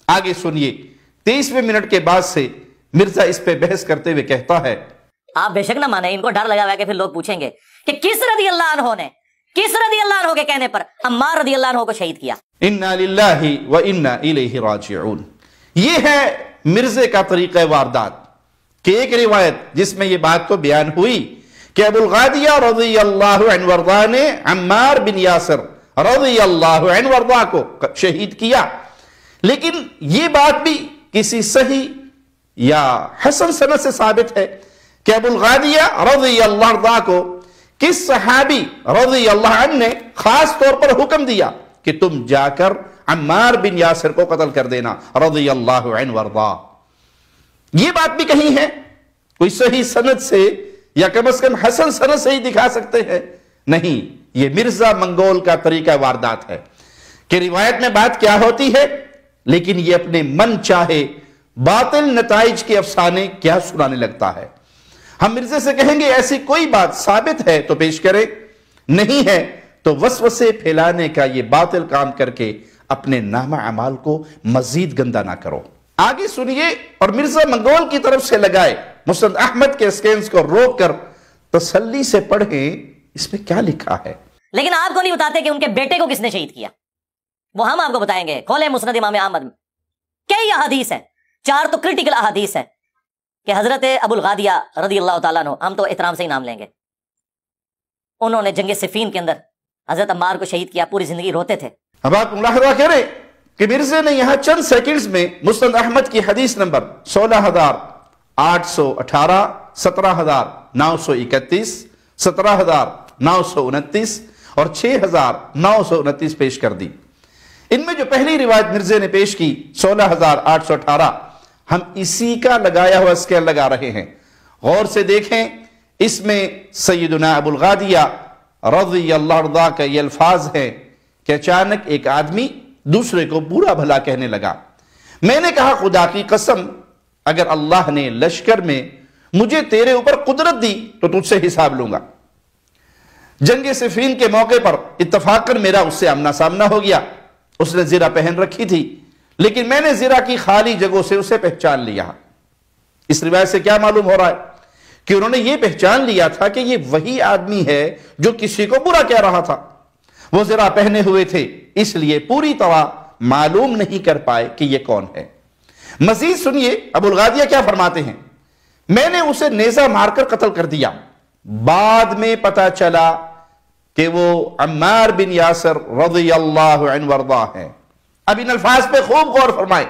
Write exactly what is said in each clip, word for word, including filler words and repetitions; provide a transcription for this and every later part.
آگے سنیے، تیئیسویں منٹ کے بعد سے مرزا اس پہ بحث کرتے ہوئے کہتا ہے، آپ بے شک نہ مانیں، ان کو ڈر لگا ہوا ہے کہ پھر لوگ پوچھیں گے کہ کس رضی اللہ عنہ نے کس رضی اللہ عنہ کے کہنے پر عمار رضی اللہ عنہ کو شہید کیا۔ انا للہ و انا الیہ راجعون۔ یہ ہے مرزے کا طریقہ واردات کہ ایک روایت جس میں یہ بات تو بیان ہوئی کہ ابو الغادیہ رضی اللہ عنہ وارضاہ نے عمار بن یاسر رضی اللہ عنہ وارضاہ کو شہید کیا، لیکن یہ بات بھی کسی صحیح یا حسن سند سے ثابت ہے کہ ابو الغادیہ رضی اللہ عنہ کو کس صحابی رضی اللہ عنہ نے خاص طور پر حکم دیا کہ تم جا کر عمار بن یاسر کو قتل کر دینا رضی اللہ عنہ وارضاہ۔ یہ بات بھی کہیں ہے کوئی صحیح سند سے یا کم از کم حسن سند سے ہی دکھا سکتے ہیں؟ نہیں، یہ مرزا منگول کا طریقہ واردات ہے کہ روایت میں بات کیا ہوتی ہے لیکن یہ اپنے من چاہے باطل نتائج کے افسانے کیا سنانے لگتا ہے۔ ہم مرزے سے کہیں گے ایسی کوئی بات ثابت ہے تو پیش کرے، نہیں ہے تو وسوسے پھیلانے کا یہ باطل کام کر کے اپنے نامہ اعمال کو مزید گندا نہ کرو۔ آگے سنیے اور مرزا منگول کی طرف سے لگائے مسند احمد کے اسکینز کو روک کر تسلی سے پڑھیں اس میں کیا لکھا ہے۔ لیکن آپ کو نہیں بتاتے کہ ان کے بیٹے کو کس نے شہید کیا، وہ ہم آپ کو بتائیں گے۔ کھولیں مسند امام احمد میں کئی احادیث ہیں، چار تو کرٹیکل احادیث ہیں کہ حضرت ابو الغادیہ رضی اللہ تعالیٰ عنہ، ہم تو احترام سے ہی نام لیں گے، انہوں نے جنگ صفین کے اندر حضرت عمار کو شہید کیا، پوری زندگی روتے تھے۔ اب آپ ملاحظہ کریں کہ مرزے نے یہاں چند سیکنڈز میں مسند احمد کی حدیث نمبر سولہ ہزار آٹھ سو اٹھارہ، سترہ ہزار نو سو اکتیس، سترہ ہزار نو سو انتیس اور چھ ہزار نو سو انتیس پیش کر دی۔ ان میں جو پہلی روایت مرزے نے پیش کی سولہ ہزار آٹھ سو اٹھارہ، ہم اسی کا لگایا ہوا اسکیل لگا رہے ہیں۔ غور سے دیکھیں، اس میں سیدنا ابو الغادیہ رضی اللہ عنہ کا یہ الفاظ ہے کہ اچانک ایک آدمی دوسرے کو برا بھلا کہنے لگا۔ میں نے کہا خدا کی قسم اگر اللہ نے لشکر میں مجھے تیرے اوپر قدرت دی تو تجھ سے حساب لوں گا۔ جنگ صفین کے موقع پر اتفاقاً میرا اس سے آمنا سامنا ہو گیا، اس نے زرہ پہن رکھی تھی لیکن میں نے زرہ کی خالی جگہوں سے اسے پہچان لیا۔ اس روایت سے کیا معلوم ہو رہا ہے کہ انہوں نے یہ پہچان لیا تھا کہ یہ وہی آدمی ہے جو کسی کو برا کہہ رہا تھا۔ وہ زرہ پہنے ہوئے تھے اس لیے پوری طرح معلوم نہیں کر پائے کہ یہ کون ہے۔ مزید سنیے ابو الغادیہ کیا فرماتے ہیں، میں نے اسے نیزہ مار کر قتل کر دیا، بعد میں پتا چلا کہ وہ عمار بن یاسر رضی اللہ عنہ وارضاہ ہیں۔ اب ان الفاظ پہ خوب غور فرمائے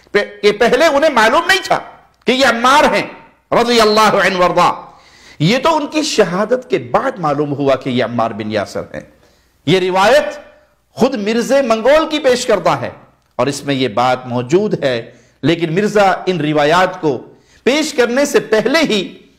کہ پہلے انہیں معلوم نہیں تھا کہ یہ عمار ہیں رضی اللہ عنہ وارضاہ، یہ تو ان کی شہادت کے بعد معلوم ہوا کہ یہ عمار بن یاسر ہیں۔ یہ روایت خود مرزا منگول کی پیش کرتا ہے اور اس میں یہ بات موجود ہے، لیکن مرزا ان روایات کو پیش کرنے سے پہلے ہی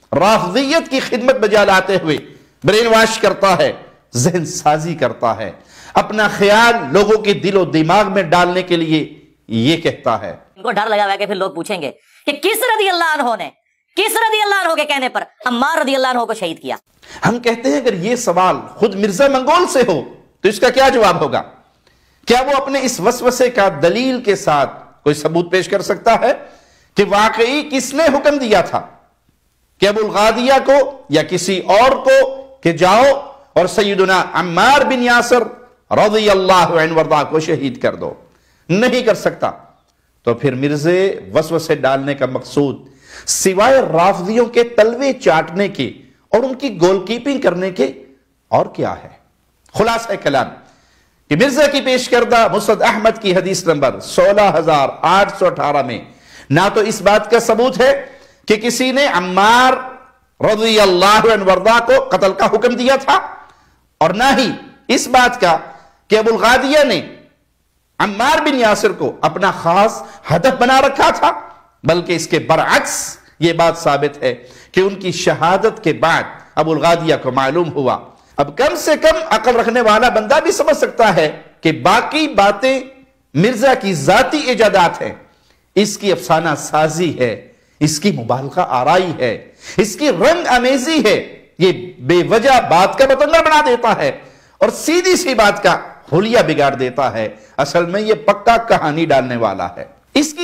رافضیت کی خدمت بجا لاتے ہوئے برین واش کرتا ہے، ذہن سازی کرتا ہے، اپنا خیال لوگوں کے دل و دماغ میں ڈالنے کے لیے یہ کہتا ہے۔ ان کو ڈر لگا ہوا ہے کہ پھر لوگ پوچھیں گے کہ کس رضی اللہ عنہ نے کس رضی اللہ عنہ کے کہنے پر عمار رضی اللہ عنہ کو شہید کیا۔ ہم کہتے ہیں اگر یہ سوال خود مرزا منگول سے ہو تو اس کا کیا جواب ہوگا؟ کیا وہ اپنے اس وسوسے کا دلیل کے ساتھ کوئی ثبوت پیش کر سکتا ہے کہ واقعی کس نے حکم دیا تھا کہ ابو الغادیہ کو یا کسی اور کو کہ جاؤ اور سیدنا عمار بن یاسر رضی اللہ عنہ وارضاہ کو شہید کر دو؟ نہیں کر سکتا۔ تو پھر مرزے وسوسے ڈالنے کا مقصود سوائے رافضیوں کے تلوے چاٹنے کے اور ان کی گول کیپنگ کرنے کے اور کیا ہے؟ خلاصہ کلام کہ مرزا کی پیش کردہ مسند احمد کی حدیث نمبر سولہ ہزار آٹھ سو اٹھارہ میں نہ تو اس بات کا ثبوت ہے کہ کسی نے عمار رضی اللہ عنہ وارضاہ کو قتل کا حکم دیا تھا، اور نہ ہی اس بات کا کہ ابو الغادیہ نے عمار بن یاسر کو اپنا خاص ہدف بنا رکھا تھا، بلکہ اس کے برعکس یہ بات ثابت ہے کہ ان کی شہادت کے بعد ابو الغادیہ کو معلوم ہوا۔ اب کم سے کم عقل رکھنے والا بندہ بھی سمجھ سکتا ہے کہ باقی باتیں مرزا کی ذاتی ایجادات ہیں، اس کی افسانہ سازی ہے، اس کی مبالغہ آرائی ہے، اس کی رنگ امیزی ہے، یہ بے وجہ بات کا بتنگڑ بنا دیتا ہے اور سیدھی سی بات کا حلیہ بگاڑ دیتا ہے۔ اصل میں یہ پکا کہانی ڈالنے والا ہے۔ اس کی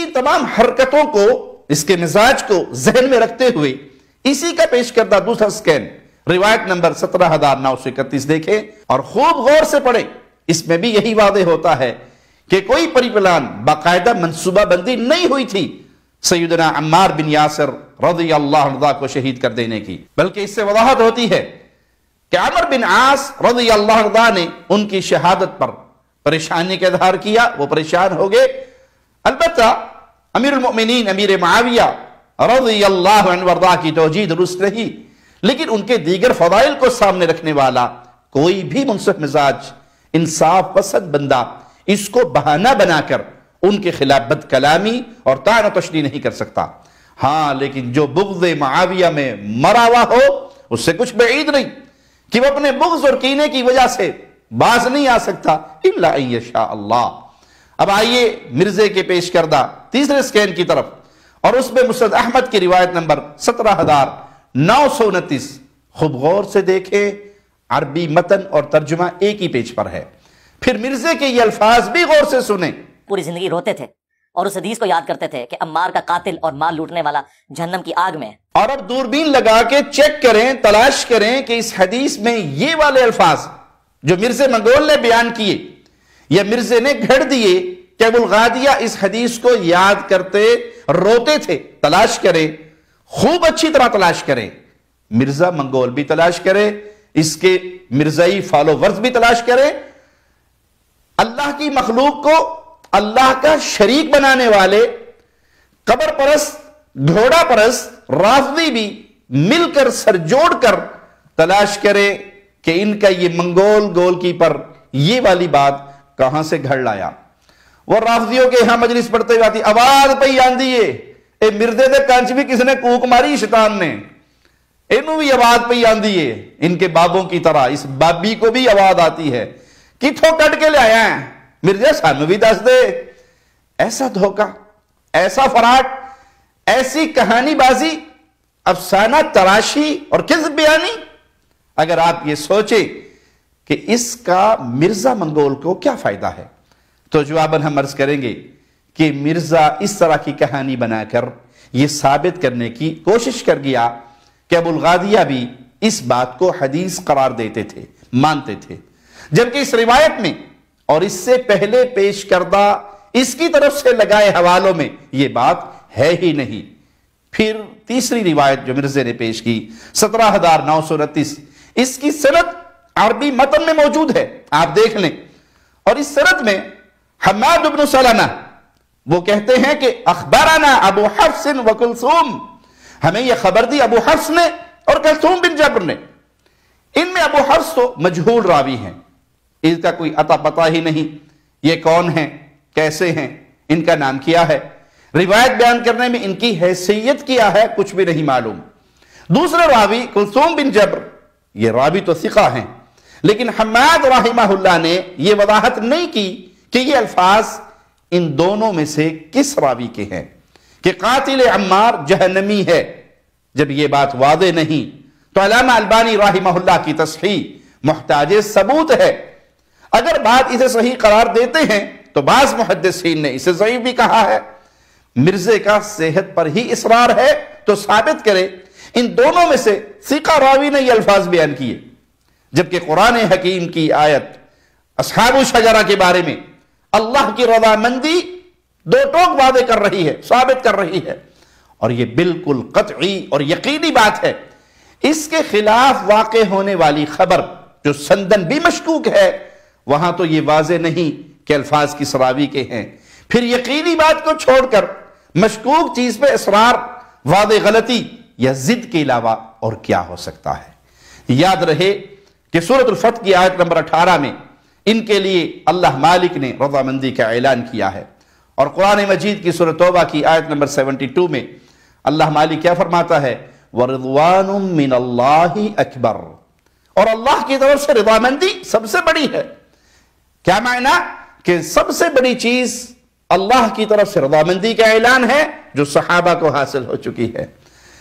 تمام حرکتوں کو، اس کے مزاج کو ذہن میں رکھتے ہوئے اسی کا پیش کردہ دوسرا سکین روایت نمبر سترہ ہزار نو سو اکتیس دیکھیں اور خوب غور سے پڑھیں۔ اس میں بھی یہی واضح ہوتا ہے کہ کوئی پری پلان باقاعدہ منصوبہ بندی نہیں ہوئی تھی سیدنا عمار بن یاسر رضی اللہ عنہ کو شہید کر دینے کی، بلکہ اس سے وضاحت ہوتی ہے کہ عمر بن عاص رضی اللہ عنہ نے ان کی شہادت پر پریشانی کا اظہار کیا، وہ پریشان ہو گئے۔ البتہ امیر المؤمنین امیر معاویہ رضی اللہ عنہ وارضاہ کی توجیہ درست رہی، لیکن ان کے دیگر فضائل کو سامنے رکھنے والا کوئی بھی منصف مزاج انصاف پسند بندہ اس کو بہانہ بنا کر ان کے خلاف بد کلامی اور طعن و تشنیع نہیں کر سکتا۔ ہاں لیکن جو بغض معاویہ میں مرا ہوا ہو اس سے کچھ بعید نہیں کہ وہ اپنے بغض اور کینے کی وجہ سے باز نہیں آ سکتا الا ان یشاء اللہ۔ اب آئیے مرزے کے پیش کردہ تیسرے سکین کی طرف، اور اس میں مسند احمد کی روایت نمبر سترہ ہزار نو سو انتیس خوب غور سے دیکھیں، عربی متن اور ترجمہ ایک ہی پیج پر ہے۔ پھر مرزے کے یہ الفاظ بھی غور سے سنیں۔ پوری زندگی روتے تھے اور اس حدیث کو یاد کرتے تھے کہ عمار کا قاتل اور مال لوٹنے والا جہنم کی آگ میں ہے۔ اور اب دوربین لگا کے چیک کریں، تلاش کریں کہ اس حدیث میں یہ والے الفاظ جو مرزے منگول نے بیان کیے یا مرزے نے گھڑ دیے کہ ابو الغادیہ اس حدیث کو یاد کرتے روتے تھے، تلاش کریں، خوب اچھی طرح تلاش کریں۔ مرزا منگول بھی تلاش کرے، اس کے مرزائی فالوورز بھی تلاش کریں۔ اللہ کی مخلوق کو اللہ کا شریک بنانے والے قبر پرست، گھوڑا پرست، رافضی بھی مل کر سر جوڑ کر تلاش کرے کہ ان کا یہ منگول گول کیپر یہ والی بات کہاں سے گھڑ لایا۔ وہ رافضیوں کے ہاں مجلس پڑھتے ہوئے آتی، آواز پہ آندی ہے اے مردے دے کانچ بھی کس نے کوک ماری شیطان نے، انہوں بھی آواز پہ آندی ہے۔ ان کے بابوں کی طرح اس بابی کو بھی آواز آتی ہے، کتھوں کٹ کے لے آیا ہے مرزا سانو بھی دس دے۔ ایسا دھوکہ، ایسا فراڈ، ایسی کہانی بازی، افسانہ تراشی اور کذب بیانی، اگر آپ یہ سوچیں کہ اس کا مرزا منگول کو کیا فائدہ ہے تو جواباً ہم عرض کریں گے کہ مرزا اس طرح کی کہانی بنا کر یہ ثابت کرنے کی کوشش کر گیا کہ ابو الغادیہ بھی اس بات کو حدیث قرار دیتے تھے، مانتے تھے، جبکہ اس روایت میں اور اس سے پہلے پیش کردہ اس کی طرف سے لگائے حوالوں میں یہ بات ہے ہی نہیں۔ پھر تیسری روایت جو مرزے نے پیش کی سترہ ہزار نو سو انتیس، اس کی سند عربی متن میں موجود ہے، آپ دیکھ لیں۔ اور اس سند میں حماد بن سلمہ وہ کہتے ہیں کہ اخبرنا ابو حفص و کلثوم، ہمیں یہ خبر دی ابو حفص نے اور کلثوم بن جبر نے۔ ان میں ابو حفص تو مجہول راوی ہیں، اس کا کوئی عطا پتہ ہی نہیں، یہ کون ہیں، کیسے ہیں، ان کا نام کیا ہے، روایت بیان کرنے میں ان کی حیثیت کیا ہے، کچھ بھی نہیں معلوم۔ دوسرے راوی کلثوم بن جبر، یہ راوی تو ثقہ ہیں، لیکن حماد رحمہ اللہ نے یہ وضاحت نہیں کی کہ یہ الفاظ ان دونوں میں سے کس راوی کے ہیں کہ قاتل عمار جہنمی ہے۔ جب یہ بات واضح نہیں تو علامہ البانی رحمہ اللہ کی تصحیح محتاج ثبوت ہے۔ اگر بات اسے صحیح قرار دیتے ہیں تو بعض محدثین نے اسے ضعیف بھی کہا ہے۔ مرزے کا صحت پر ہی اصرار ہے تو ثابت کرے ان دونوں میں سے ثقہ راوی نے یہ الفاظ بیان کیے، جبکہ قرآن حکیم کی آیت اصحاب الشجرہ کے بارے میں اللہ کی رضامندی دو ٹوک وعدے کر رہی ہے، ثابت کر رہی ہے، اور یہ بالکل قطعی اور یقینی بات ہے۔ اس کے خلاف واقع ہونے والی خبر جو سندن بھی مشکوک ہے، وہاں تو یہ واضح نہیں کہ الفاظ کس راوی کے ہیں، پھر یقینی بات کو چھوڑ کر مشکوک چیز پہ اصرار، واضح غلطی یا ضد کے علاوہ اور کیا ہو سکتا ہے۔ یاد رہے کہ سورۃ الفتح کی آیت نمبر اٹھارہ میں ان کے لیے اللہ مالک نے رضامندی کا اعلان کیا ہے، اور قرآن مجید کی سورۃ توبہ کی آیت نمبر بہتر میں اللہ مالک کیا فرماتا ہے، وَرِضْوَانٌ مِّنَ اللَّهِ أَكْبَرُ، اور اللہ کی طرف سے رضامندی سب سے بڑی ہے۔ کیا معنی؟ کہ سب سے بڑی چیز اللہ کی طرف سے رضامندی کا اعلان ہے جو صحابہ کو حاصل ہو چکی ہے۔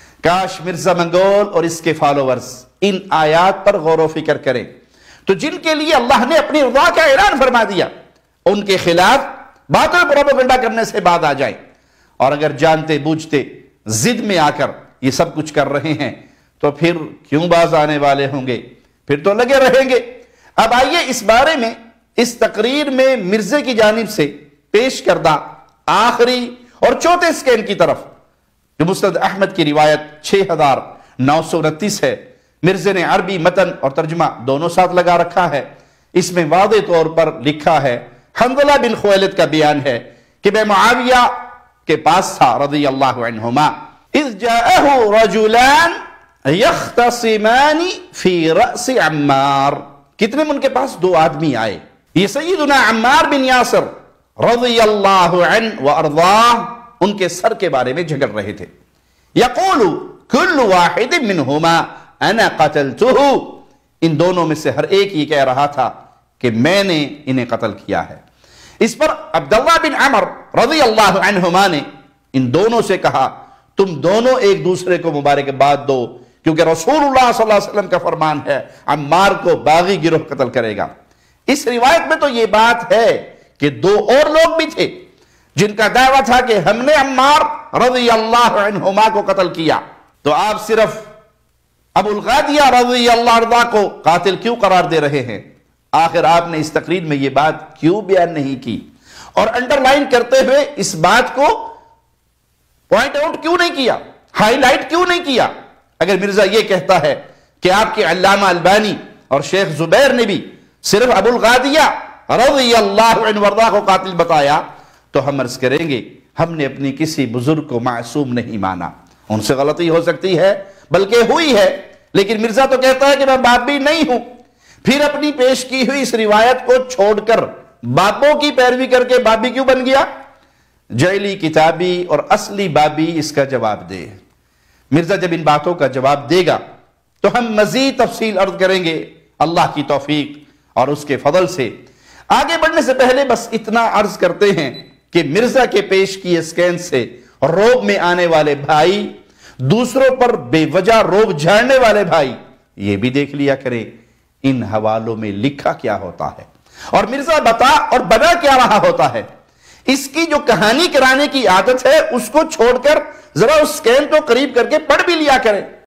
کاش مرزا منگول اور اس کے فالوورز ان آیات پر غور و فکر کریں تو جن کے لیے اللہ نے اپنی رضا کا اعلان فرما دیا ان کے خلاف باطل پروپیگنڈا کرنے سے بعد آ جائیں۔ اور اگر جانتے بوجھتے ضد میں آ کر یہ سب کچھ کر رہے ہیں تو پھر کیوں باز آنے والے ہوں گے، پھر تو لگے رہیں گے۔ اب آئیے اس بارے میں اس تقریر میں مرزے کی جانب سے پیش کردہ آخری اور چوتھے سکین کی طرف، جو مسند احمد کی روایت چھ ہزار نو سو انتیس ہے۔ مرزے نے عربی متن اور ترجمہ دونوں ساتھ لگا رکھا ہے۔ اس میں واضح طور پر لکھا ہے، حنظلہ بن خویلد کا بیان ہے کہ میں معاویہ کے پاس تھا رضی اللہ عنہما، اذ جاءہ رجلان یختصمان فی رأس عمار، کتنے ان کے پاس دو آدمی آئے، یہ سیدنا عمار بن یاسر رضی اللہ عنہ وارضاہ ان کے سر کے بارے میں جھگڑ رہے تھے۔ یقول کل واحد منہما انا قتلتہ، ان دونوں میں سے ہر ایک یہ کہہ رہا تھا کہ میں نے انہیں قتل کیا ہے۔ اس پر عبداللہ بن عمر رضی اللہ عنہما نے ان دونوں سے کہا تم دونوں ایک دوسرے کو مبارکباد دو، کیونکہ رسول اللہ صلی اللہ علیہ وسلم کا فرمان ہے عمار کو باغی گروہ قتل کرے گا۔ اس روایت میں تو یہ بات ہے کہ دو اور لوگ بھی تھے جن کا دعویٰ تھا کہ ہم نے عمار رضی اللہ عنہما کو قتل کیا، تو آپ صرف ابو الغادیہ رضی اللہ عنہ کو قاتل کیوں قرار دے رہے ہیں؟ آخر آپ نے اس تقریر میں یہ بات کیوں بیان نہیں کی اور انڈر لائن کرتے ہوئے اس بات کو پوائنٹ آؤٹ کیوں نہیں کیا، ہائی لائٹ کیوں نہیں کیا؟ اگر مرزا یہ کہتا ہے کہ آپ کے علامہ البانی اور شیخ زبیر نے بھی صرف ابو الغادیہ رضی اللہ عنہ وارضاہ کو قاتل بتایا تو ہم عرض کریں گے ہم نے اپنی کسی بزرگ کو معصوم نہیں مانا، ان سے غلطی ہو سکتی ہے بلکہ ہوئی ہے، لیکن مرزا تو کہتا ہے کہ میں باپ بھی نہیں ہوں، پھر اپنی پیش کی ہوئی اس روایت کو چھوڑ کر باپوں کی پیروی کر کے بابی کیوں بن گیا؟ جعلی کتابی اور اصلی بابی اس کا جواب دے۔ مرزا جب ان باتوں کا جواب دے گا تو ہم مزید تفصیل عرض کریں گے اللہ کی توفیق اور اس کے فضل سے۔ آگے بڑھنے سے پہلے بس اتنا عرض کرتے ہیں کہ مرزا کے پیش کیے سکین سے روب میں آنے والے بھائی، دوسروں پر بے وجہ روب جھاڑنے والے بھائی، یہ بھی دیکھ لیا کریں ان حوالوں میں لکھا کیا ہوتا ہے اور مرزا بتا اور بنا کیا رہا ہوتا ہے۔ اس کی جو کہانی کرانے کی عادت ہے اس کو چھوڑ کر ذرا اس سکین کو قریب کر کے پڑھ بھی لیا کریں۔